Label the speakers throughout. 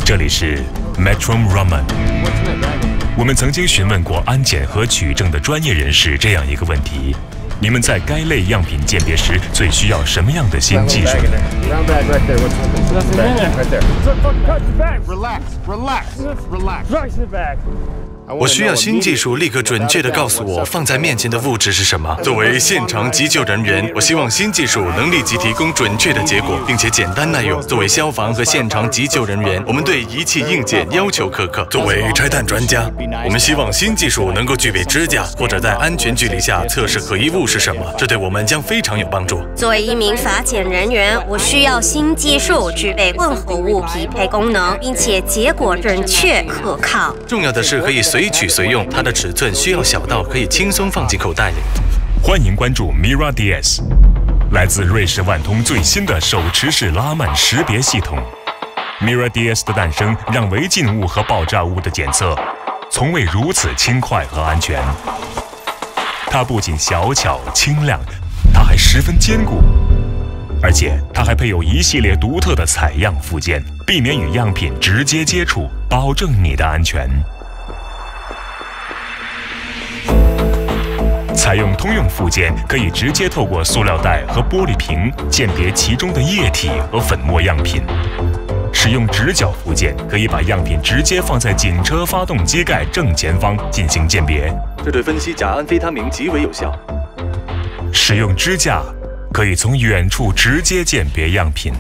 Speaker 1: 这里是 Metrohm。我们曾经询问过安检和取证的专业人士这样一个问题：你们在该类样品鉴别时最需要什么样的新技术？
Speaker 2: 我需要新技术，立刻准确地告诉我放在面前的物质是什么。作为现场急救人员，我希望新技术能立即提供准确的结果，并且简单耐用。作为消防和现场急救人员，我们对仪器硬件要求苛刻。作为拆弹专家，我们希望新技术能够具备支架，或者在安全距离下测试可疑物是什么，这对我们将非常有帮助。
Speaker 3: 作为一名法检人员，我需要新技术具备混合物匹配功能，并且结果准确可靠。
Speaker 2: 重要的是可以随取随用，它的尺寸需要小到可以轻松放进口袋里。
Speaker 1: 欢迎关注 MiraDS， 来自瑞士万通最新的手持式拉曼识别系统。MiraDS 的诞生让违禁物和爆炸物的检测从未如此轻快和安全。它不仅小巧轻量，它还十分坚固，而且它还配有一系列独特的采样附件，避免与样品直接接触，保证你的安全。采用通用附件，可以直接透过塑料袋和玻璃瓶鉴别其中的液体和粉末样品。使用直角附件，可以把样品直接放在警车发动机盖正前方进行鉴别，
Speaker 2: 这对分析甲胺非他命极为有效。
Speaker 1: 使用支架，可以从远处直接鉴别样品。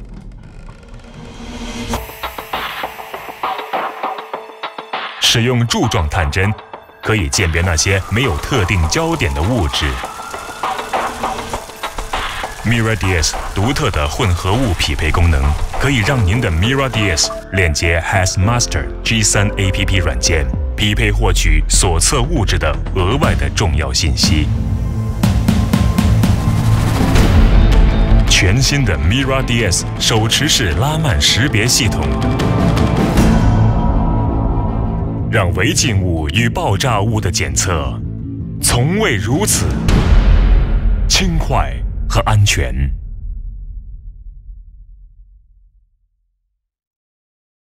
Speaker 1: 使用柱状探针，可以鉴别那些没有特定焦点的物质。MiraDS 独特的混合物匹配功能，可以让您的 MiraDS 链接 HazMaster G3 APP 软件，匹配获取所测物质的额外的重要信息。全新的 MiraDS 手持式拉曼识别系统，让违禁物与爆炸物的检测从未如此轻快和安全。